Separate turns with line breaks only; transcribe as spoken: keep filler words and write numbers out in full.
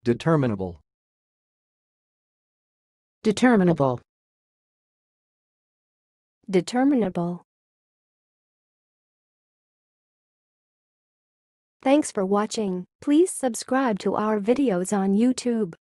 Determinable.
Determinable.
Determinable. Thanks for watching. Please subscribe to our videos on YouTube.